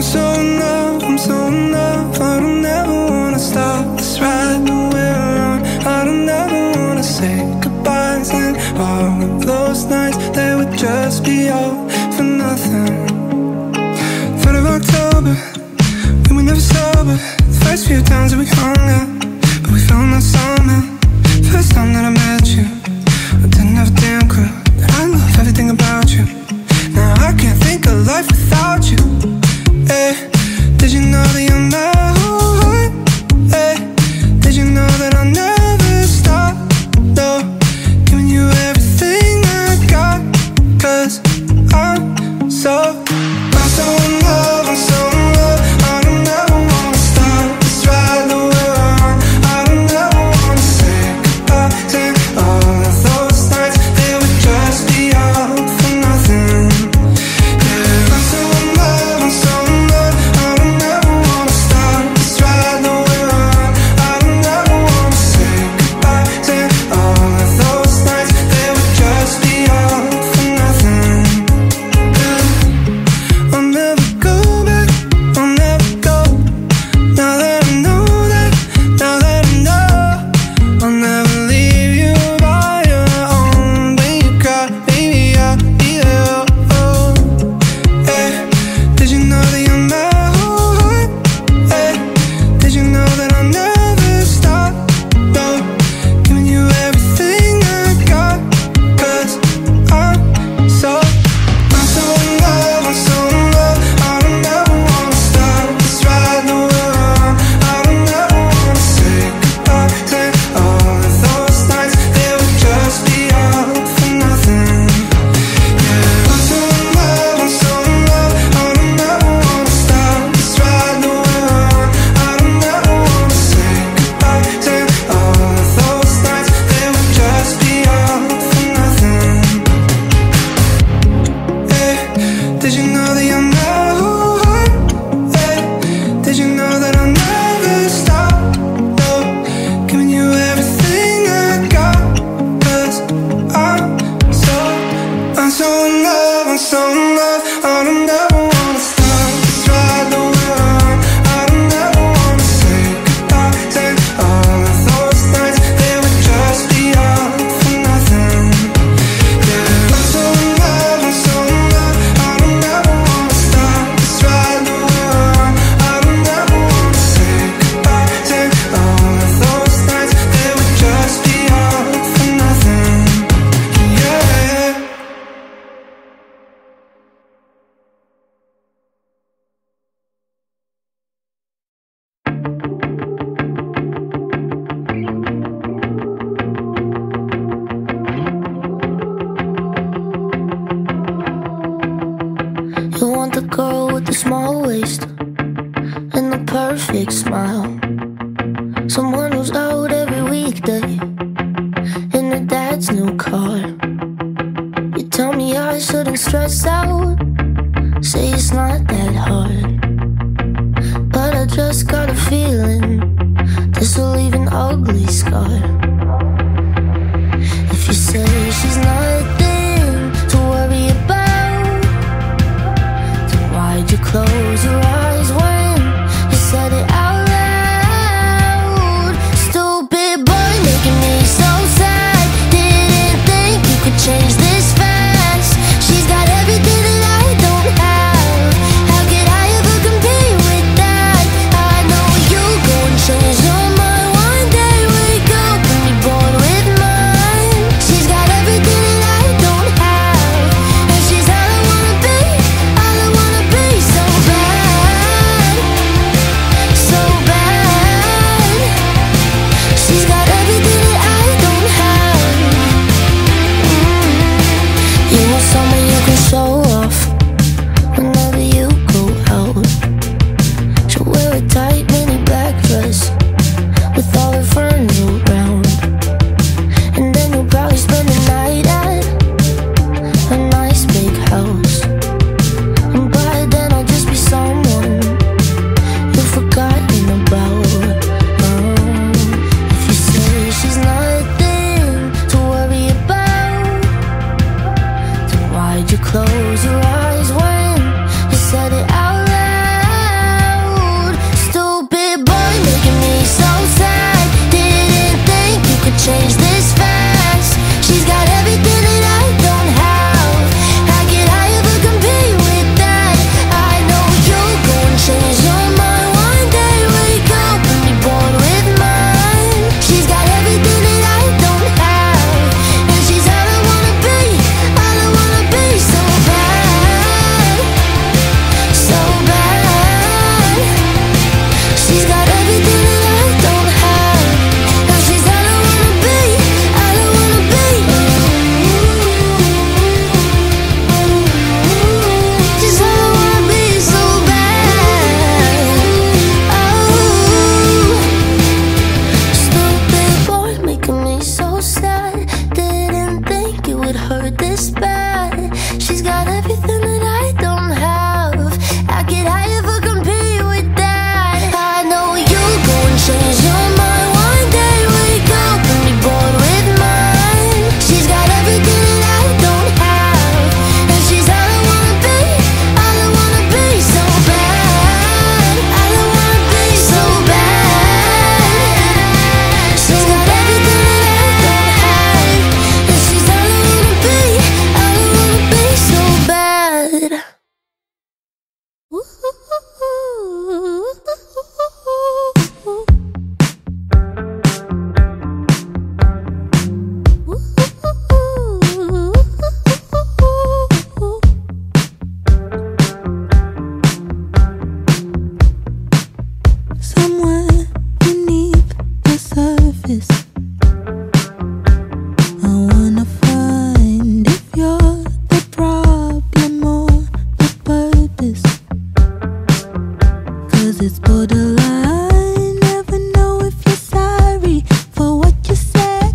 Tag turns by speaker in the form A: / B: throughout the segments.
A: I'm so in love, I don't ever wanna stop this ride that we're on. I don't ever wanna say goodbyes, and all of those nights, they would just be all for nothing. 3rd of October, we were never sober. The first few times that we hung out, but we found out somehow. First time that I met you, I didn't have a damn clue that I love everything about you. Now I can't think of life without you. Hey, did you know that you're my whole heart? Hey, did you know that I'll never stop? No, giving you everything I got. 'Cause I'm so in love, I'm so in love. I don't ever wanna stop this ride that we're on. I don't ever wanna say goodbye, and all of those nights, they would just be all for nothing. Yeah, I'm so in love, I'm so in love. I don't ever wanna stop this ride that we're on. I don't ever wanna say goodbye, and all of those nights, they would just be all for nothing. Yeah. I'll never go back, I'll never go. Now that I know that, now that I know, I'll never leave you by your own. When you cry, baby, I'll be there. Oh, hey, did you know that you're my whole heart? Hey, did you know that I'll never stop? No, giving you everything I got. 'Cause I'm so in love, I'm so in love. I don't ever wanna stop this ride that we're on. I don't ever wanna say goodbye, and all of those nights, they would just be all for nothing. Yeah, I'm so in love, I'm so in love. I don't ever wanna stop this ride that we're on. I don't ever wanna say goodbye, and all of those nights, they would just be all for nothing. Hey, did you know that you're my whole heart? Hey, did you know that I'll never stop? No, giving you everything I got. 'Cause I'm so in love, I'm so in love. I don't ever wanna stop this ride that we're on. I don't ever wanna say goodbye, and all of those nights, they would just be all for nothing. Yeah, I'm so in love, I'm so in love. I don't ever wanna stop this ride that we're on. I don't ever wanna say goodbye, and all of those nights, they would just be all for nothing. Yeah.
B: You want the girl with the small waist and the perfect smile, someone who's out every weekday in her dad's new car. You tell me I shouldn't stress out, say it's not that hard, but I just got a feeling this will leave an ugly scar. If you say she's nothing to worry about, then why'd you close your eyes when you said it out loud? Stupid boy making me so sad, didn't think you could change this fast. She's got everything that I don't have, how could I ever compete with that? I know you go and change your mind one day, wake up and be bored with mine. She's got everything that I don't have, and she's all I wanna be so bad. it's borderline. Never know if you're sorry for what you said.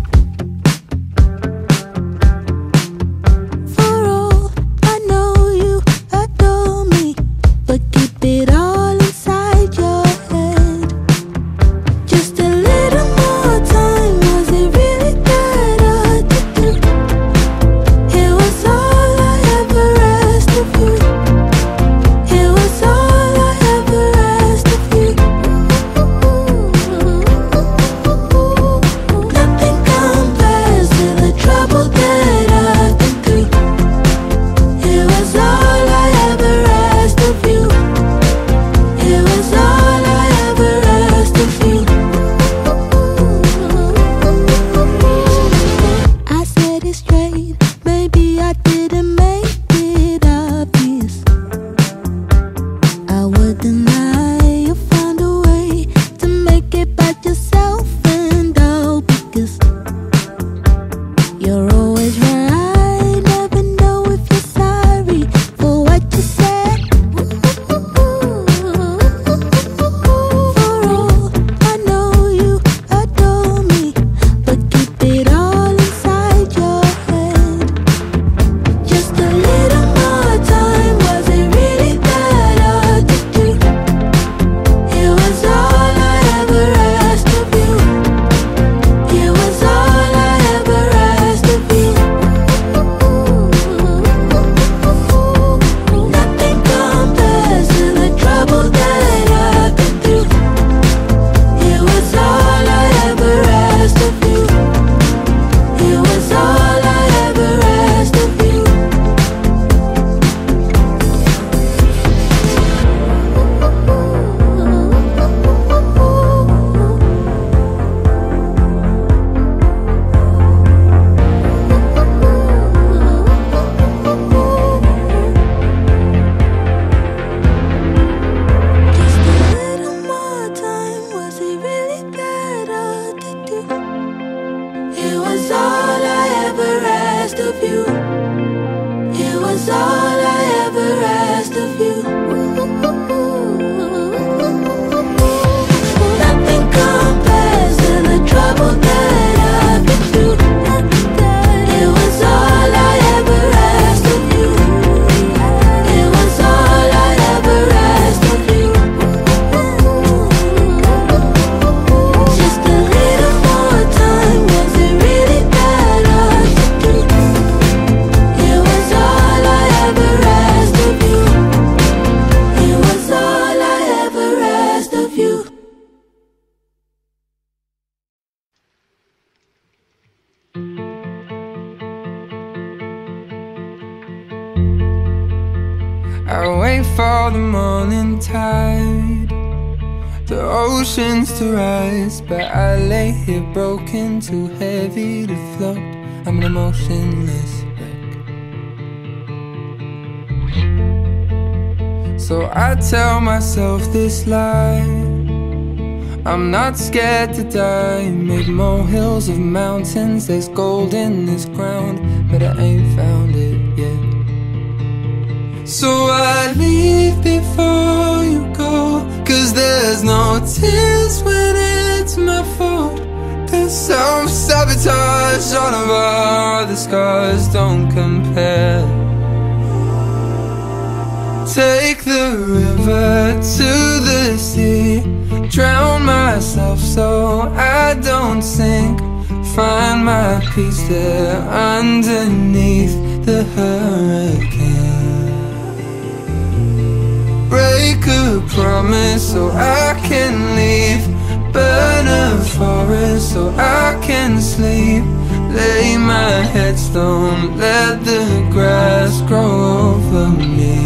B: For all I know, you adore me, but keep it all inside your head. Just a little more time, was it really that hard to do? It was all I ever asked of you. It was all I ever asked of you. Nothing compares to the trouble that I've been through. It was all I ever asked of you. It was all I ever asked of you. I said it straight, maybe I didn't make it obvious. I wouldn't lie, you found a way to make it about yourself and all, because you're always right. Never know if you're sorry for what you said. For all I know, you adore me, but keep it all inside your head. Just a little more time, was it really that hard to do? It was all I ever asked of you. It was all I ever asked of you. Nothing compares to the trouble that I've been through. It was all I ever asked of you. It was all I ever asked of you. Just a little more time, was it really that hard to do? It was all I ever asked of you. It was all I ever asked of you. Nothing compares to the trouble that I've been through. It was all I ever asked of you. It was all I ever asked of you. Just a little more time, was it really that hard to do? It was all I ever asked of you. It was all I ever asked of you.
A: I wait for the morning tide, the oceans to rise, but I lay here broken, too heavy to float. I'm an emotionless wreck. So I tell myself this lie, I'm not scared to die. Make molehills of mountains, there's gold in this ground, but I ain't found it yet. So I leave before you go, 'cause there's no tears when it's my fault. There's self-sabotage, all of our other scars don't compare. Take the river to the sea, drown myself so I don't sink. Find my peace there underneath the hurricane. Break a promise so I can leave. Burn a forest so I can sleep. Lay my headstone, let the grass grow over me.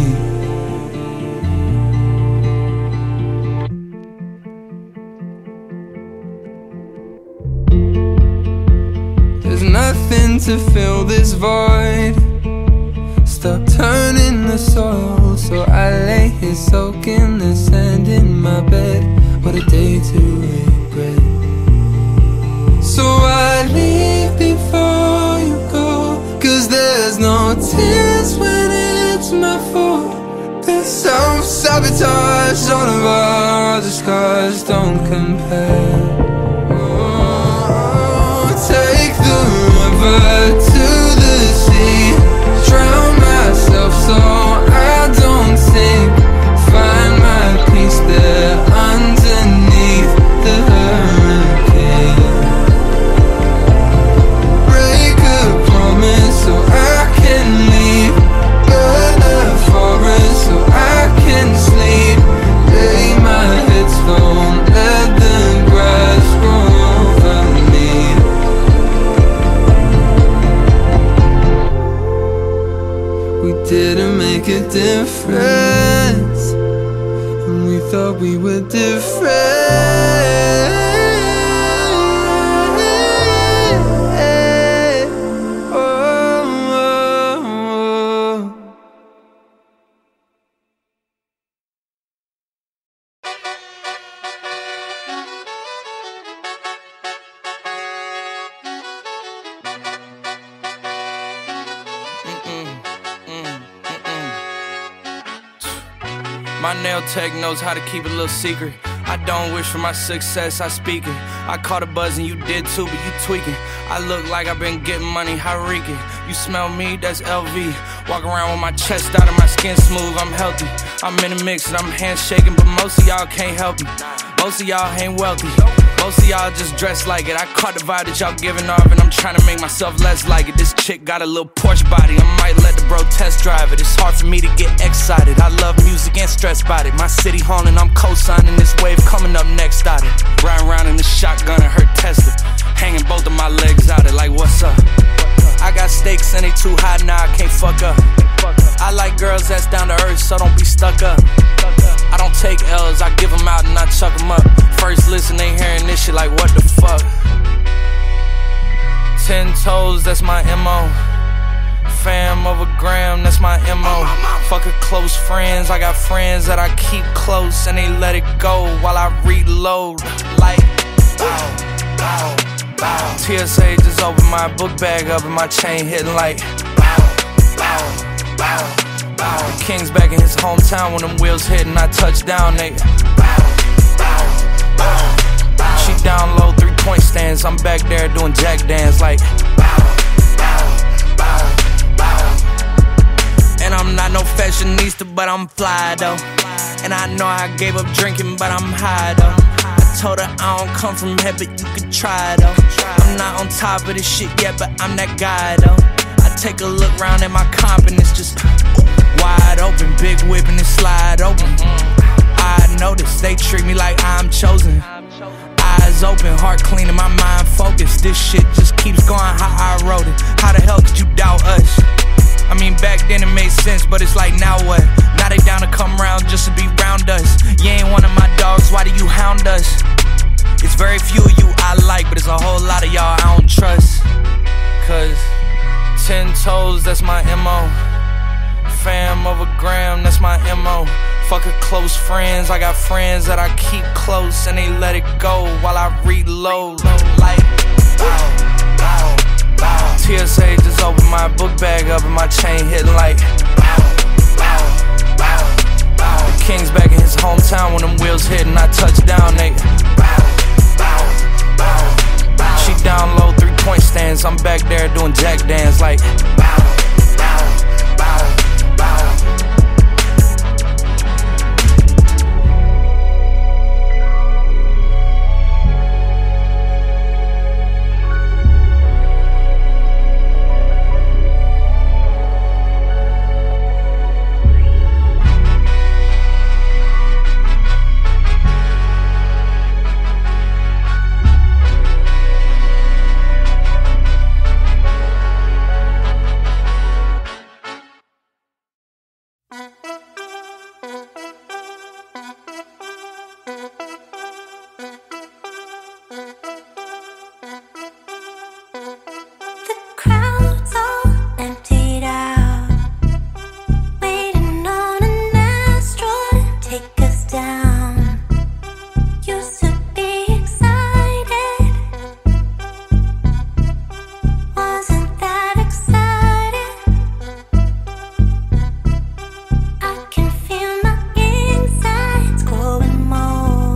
A: There's nothing to fill this void, stuck turning the soil, so I lay here soaking the sand in my bed. What a day to regret. So I leave before you go, 'cause there's no tears when it's my fault. There's self-sabotage, all of our all the scars don't compare. Oh, take the river to the sea, drown myself so I don't sink, find my peace there underneath the hurricane. Break a promise so I can leave, burn the forest so I can sleep, lay my head stone, let the grass grow over me. We didn't make a difference, and we thought we were different.
C: My nail tech knows how to keep it a little secret. I don't wish for my success, I speak it. I caught a buzz and you did too, but you tweaking. I look like I've been getting money, how reek it. You smell me, that's LV. Walk around with my chest out and my skin smooth, I'm healthy. I'm in the mix and I'm handshaking, but most of y'all can't help me. Most of y'all ain't wealthy. Most of y'all just dress like it. I caught the vibe that y'all giving off and I'm trying to make myself less like it. This chick got a little Porsche body, I might let the bro test drive it. It's hard for me to get excited, I love music and stressed about it. My city haunting, I'm co-signing this wave coming up next out it. Riding around in the shotgun and her Tesla, hanging both of my legs out it like what's up. I got stakes and they too high now, I can't fuck up. I like girls that's down to earth, so don't be stuck up. I don't take L's, I give them out and I chuck them up. First listen, they hearing this shit like what the fuck. 10 toes, that's my MO. Fam over gram, that's my MO. Fuck a close friends, I got friends that I keep close and they let it go while I reload. Like, bow, bow, bow. TSA just opened my book bag up and my chain hitting like, bow, bow, bow. The King's back in his hometown when them wheels hit and I touch down, they bow, bow, bow, bow. She down low, 3-point stands, I'm back there doing jack dance like bow, bow, bow, bow. And I'm not no fashionista, but I'm fly though. And I know I gave up drinking, but I'm high though. I told her I don't come from here, but you can try though. I'm not on top of this shit yet, but I'm that guy though. I take a look round at my comp and it's just wide open, big whip and it slide open. I notice they treat me like I'm chosen. Eyes open, heart clean and my mind focused. This shit just keeps going how I wrote it. How the hell could you doubt us? I mean back then it made sense, but it's like now what? Now they down to come round just to be round us. You ain't one of my dogs, why do you hound us? It's very few of you I like, but it's a whole lot of y'all I don't trust. Cause 10 toes, that's my MO. Fam over gram, that's my MO. Fuck a close friends, I got friends that I keep close and they let it go while I reload. Like, bow, bow, bow. TSA just opened my book bag up and my chain hitting like, bow, bow, bow, bow. The King's back in his hometown when them wheels hit and I touch down, they bow, bow, bow, bow. She down low, 3-point stands, I'm back there doing jack dance like, bow, bow, bow, bow.
B: I can feel my insides growing more.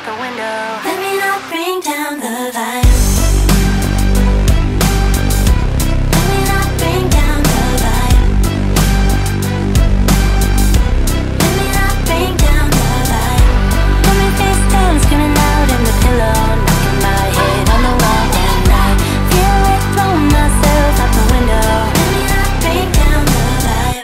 B: out the window. Let me not bring down the lights. Let me not bring down the light. Let me not bring down the light. Let me face down, screaming out in the pillow, knocking my head on the wall at night. Feel like throwing myself out the window. Let me not bring down the light.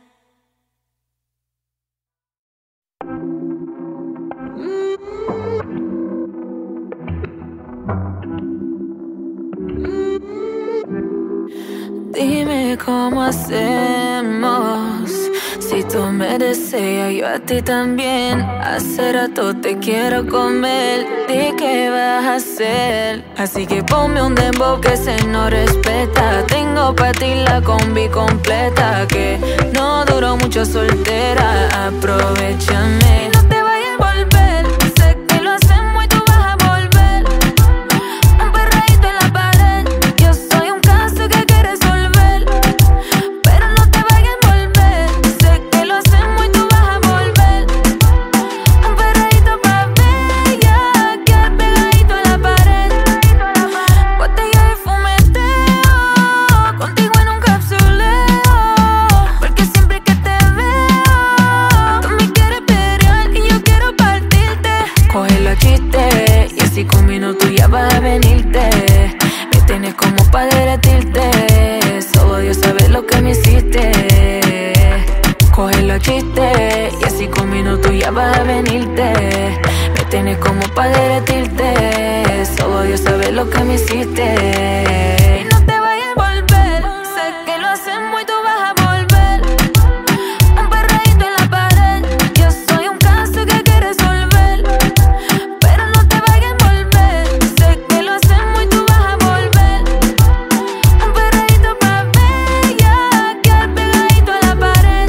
D: Dime cómo hacemos. Si tú me deseas, yo a ti también. Hace rato te quiero comer. Di qué vas a hacer. Así que ponme un dembow que se no respeta. Tengo pa' ti la combi completa. Que no duró mucho soltera. Aprovechame. No te vayas a volver. Sé que lo hacemos y tú vas a volver. Un perreíto en la pared. Yo soy un caso que hay que resolver. Pero no te vayas a volver. Sé que lo hacemos y tú vas a volver. Un perreíto pa' bella, quedar pegadito a la pared. Botella de fumeteo, contigo en un capsuleo. Porque siempre que te veo, tú me quieres pelear y yo quiero partirte. Coge los chistes y así con minutos ya vas a venirte. Me tienes como pa' derretirte. Solo Dios sabe lo que me hiciste. Coge los chistes y así con minutos ya vas a venirte. Me tienes como pa' derretirte. Solo Dios sabe lo que me hiciste. Y no te vayas a volver. Sé que lo hacemos y tú vas a volver. Un perreíto en la pared. Yo soy un caso que hay que resolver. Pero no te vayas a volver. Sé que lo hacemos y tú vas a volver. Un perreíto pa' bella, quedar pegadito a la pared.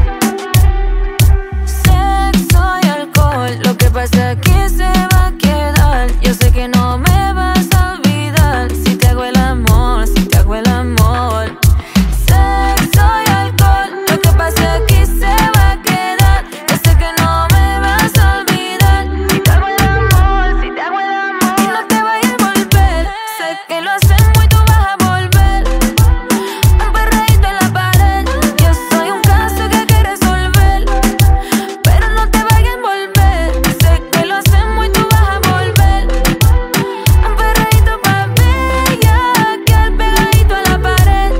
D: Sexo y alcohol, lo que pasa aquí se va a quedar. Yo sé que no me vas a olvidar. Si te hago el amor, si te hago el amor. Sexo y alcohol, lo que pasa aquí se va a quedar. Yo sé que no me vas a olvidar. Si te hago el amor, si te hago el amor. Y no te vayas a volver. Sé que lo hacemos y tú vas a volver. Un perreíto en la pared. Yo soy un caso que hay que resolver. Pero no te vayas a volver. Sé que lo hacemos y tú vas a volver. Un perreíto pa' bella, quedar pegadito a la pared.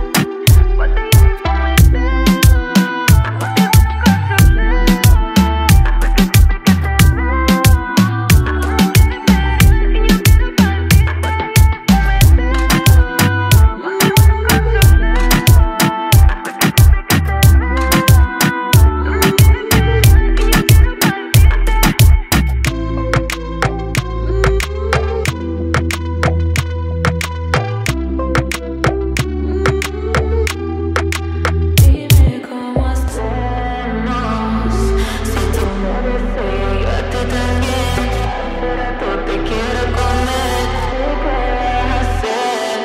D: Dime cómo hacemos. Si tú me deseas, yo a ti también. Hace rato te quiero comer. ¿Qué vas a hacer?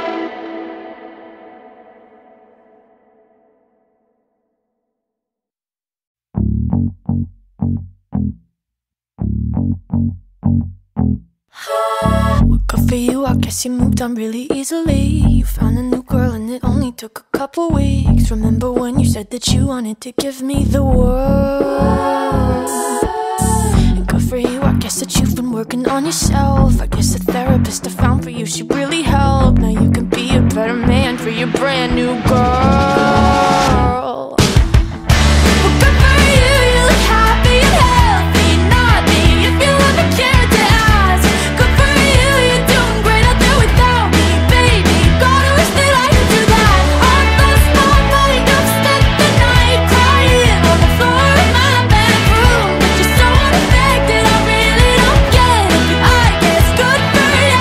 E: What good for you? I guess you moved on really easily. You found a new girl and it only took a couple weeks. Remember when you said that you wanted to give me the world? And good for you, I guess that you've been working on yourself. I guess the therapist I found for you, she really helped. Now you can be a better man for your brand new girl. Well, good for you, you look happy and healthy. Not me, if you ever cared to ask. Good for you, you're doing great out there without me, baby. Gotta wish that I could do that. I lost my mind, I've spent the night crying on the floor in my bedroom. But you're so unaffected, I really don't get it. But I guess good for you.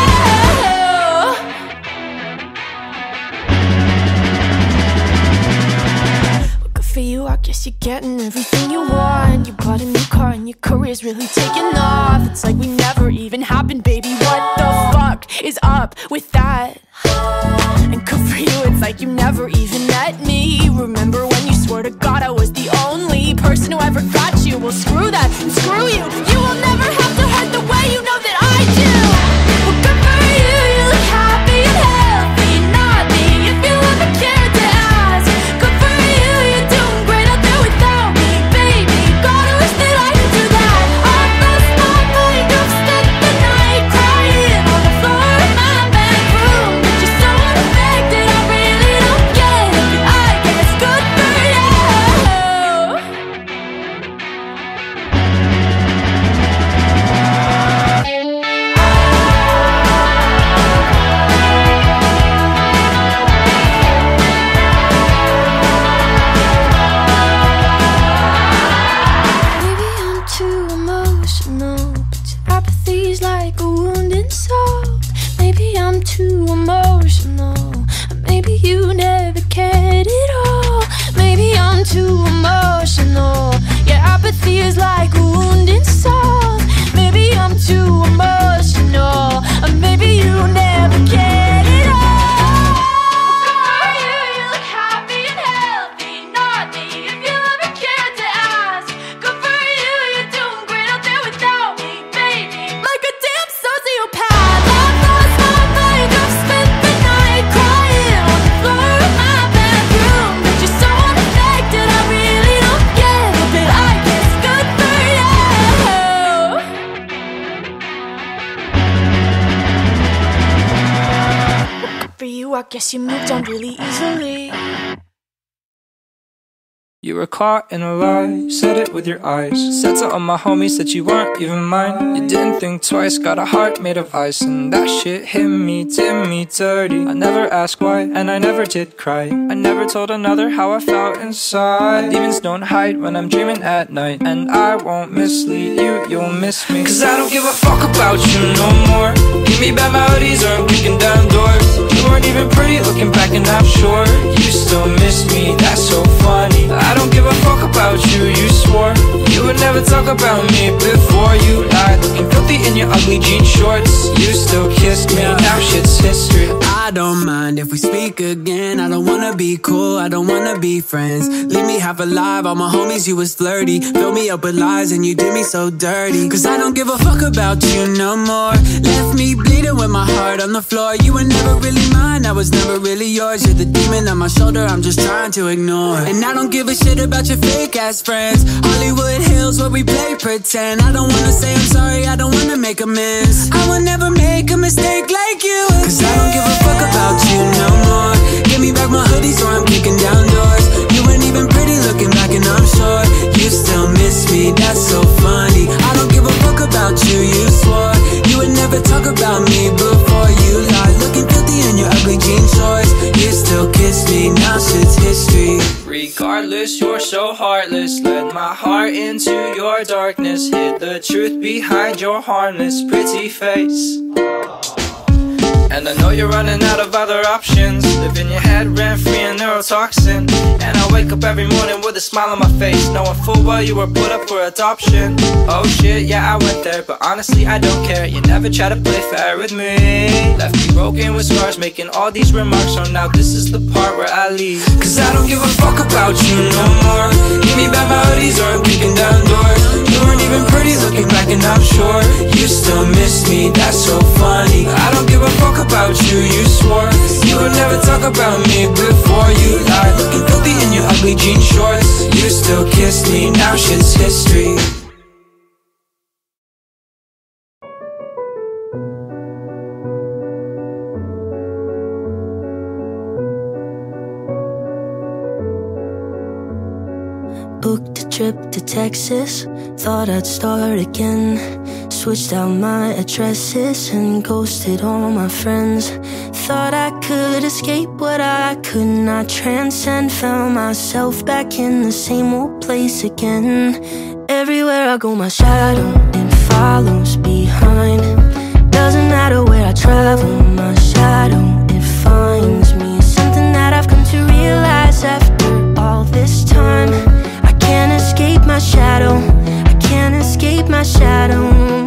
E: Well, good for you, I guess you're getting everything you want. You bought a new car and your career's really taking off. It's like we never even happened, baby. What the fuck is up with that? And good for you, it's like you never even met me. Remember when you swore to God I was the only person who ever got you? Well, screw that and screw you. You will never have to guess you moved on really easily.
A: You were caught in a lie, said it with your eyes. Said to all my homies that you weren't even mine. You didn't think twice, got a heart made of ice. And that shit hit me, did me dirty. I never asked why, and I never did cry. I never told another how I felt inside. Demons don't hide when I'm dreaming at night. And I won't mislead you, you'll miss me. Cause I don't give a fuck about you no more. Give me bad melodies or I'm kicking down doors. You weren't even pretty looking back and I'm sure you still miss me, that's so funny. I don't give a fuck about you, you swore you would never talk about me before you lied. Looking filthy in your ugly jean shorts. You still kissed me, now shit's history.
F: I don't mind if we speak again. I don't wanna be cool, I don't wanna be friends. Leave me half alive, all my homies you was flirty. Fill me up with lies and you did me so dirty. Cause I don't give a fuck about you no more. Left me bleeding with my heart on the floor. You were never really mine, I was never really yours. You're the demon on my shoulder, I'm just trying to ignore. And I don't give a shit about your fake ass friends. Hollywood Hills where we play pretend. I don't wanna say I'm sorry, I don't wanna make amends. I will never make a mistake like you again. Cause I don't give a fuck about you no more. Give me back my hoodies or I'm kicking down doors. You weren't even pretty looking back and I'm sure you still miss me, that's so funny. I don't give a fuck about you, you swore you would never talk about me before you lied. Looking filthy in your ugly jean shorts. You still kiss me, now shit's history.
A: Regardless, you're so heartless. Led my heart into your darkness. Hid the truth behind your harmless pretty face. And I know you're running out of other options. Live in your head rent-free and neurotoxin. And I wake up every morning with a smile on my face, knowing full well you were put up for adoption. Oh shit, yeah I went there, but honestly I don't care. You never try to play fair with me. Left me broken with scars, making all these remarks. So now this is the part where I leave. Cause I don't give a fuck about you no more. Give me bad melodies or I'm kicking down doors. You weren't even pretty looking back and I'm sure you still miss me, that's so funny. I don't give a fuck about you, you swore you would never talk about me before you lied. Looking filthy in your ugly jean shorts. You still kiss me, now shit's history.
B: Booked a trip to Texas, thought I'd start again. Switched out my addresses and ghosted all my friends. Thought I could escape what I could not transcend. Found myself back in the same old place again. Everywhere I go my shadow, it follows behind. Doesn't matter where I travel, my shadow, it finds me. Something that I've come to realize after all this time. I can't escape my shadow, I can't escape my shadow.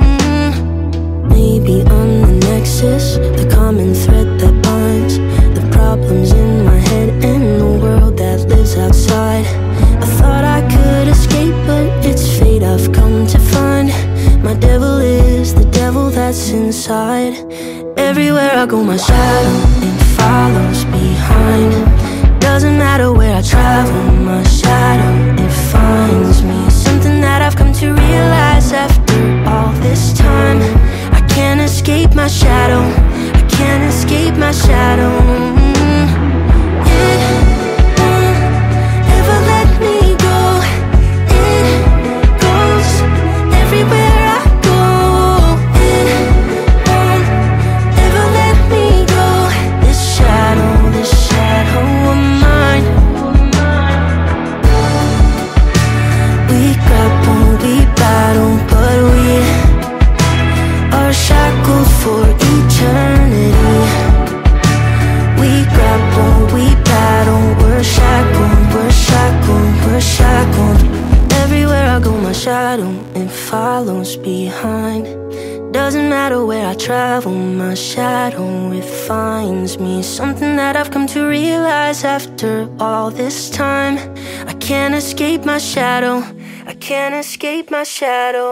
B: Maybe I'm the nexus, the common thread that binds the problems in my head and the world that lives outside. I thought I could escape, but it's fate I've come to find. My devil is the devil that's inside. Everywhere I go my shadow, it follows behind. Doesn't matter where I travel, my shadow, it finds me. Something that I've come to realize after all this time. I can't escape my shadow, I can't escape my shadow. It won't ever let me go. It goes everywhere I go. It won't ever let me go. This shadow of mine. We grapple, we battle, but we are shackled for eternity. We grapple, we battle, we're shackled, we're shackled, we're shackled. Everywhere I go my shadow, it follows behind. Doesn't matter where I travel, my shadow, it finds me. Something that I've come to realize after all this time. I can't escape my shadow, I can't escape my shadow.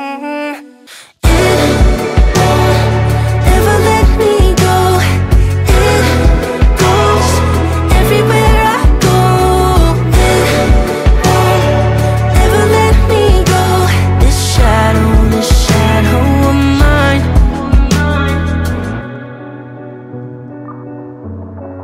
B: It won't ever let me go. It goes everywhere I go. It won't ever let me go. This shadow of mine.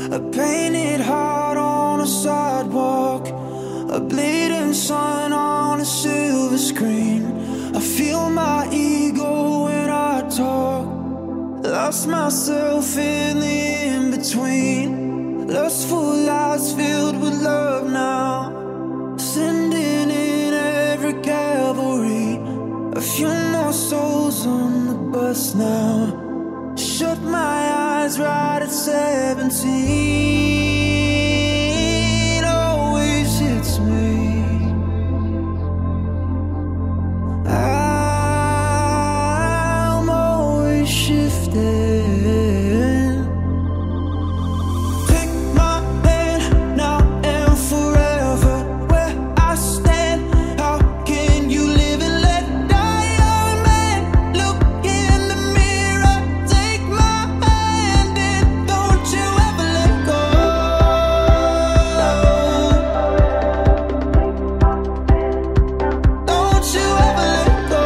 A: A painted heart on a sidewalk, a bleeding sun on a silver screen. I feel my ego when I talk, lost myself in the in-between. Lustful lies filled with love now, sending in every cavalry. A few more souls on the bus now. Shut my eyes right at 17. Always hits me. I'm always shifting. Take my hand now and forever. Where I stand, how can you live and let die? Young man, look in the mirror. Take my hand and don't you ever let go. Don't you ever let go.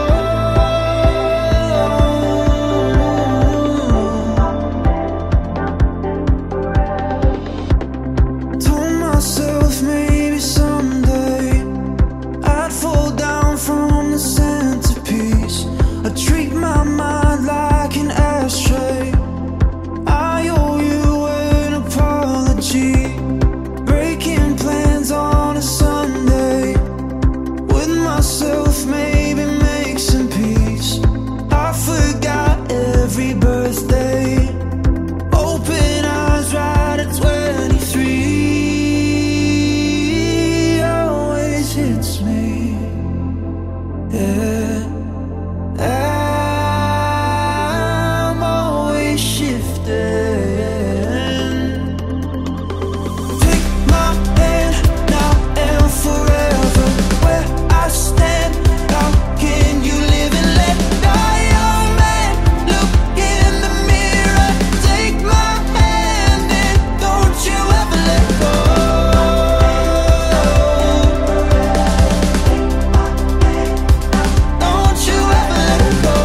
A: Told myself maybe someday I'd fall down from the centerpiece. I treat my mind like an ashtray. I owe you an apology. Breaking plans on a Sunday. With myself, maybe make some peace. I forgot every birthday. Open eyes right at 23. Always hits me. Yeah. I'm always shifting. Take my hand now and forever. Where I stand, how can you live and let die? Young man, look in the mirror. Take my hand and don't you ever let go. Don't you ever let go.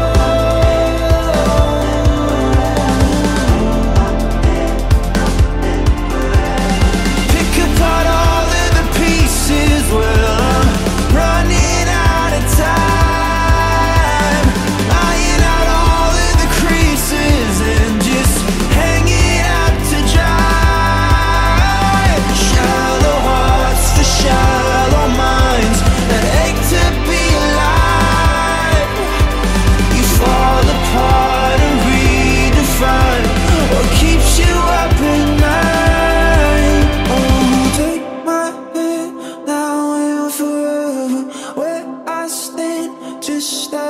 A: Pick apart all of the pieces. Well, I'm running out of time. Iron out all of the creases and just hanging out to dry. Shallow hearts for shallow minds that ache to be alive. You fall apart and redefine what keeps you up at night. Oh, take my hand now and forever. Where I stand, just stop.